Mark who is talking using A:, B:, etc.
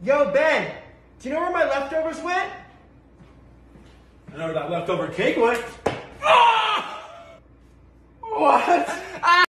A: Yo, Ben, do you know where my leftovers went?
B: I know where that leftover cake went.
A: What?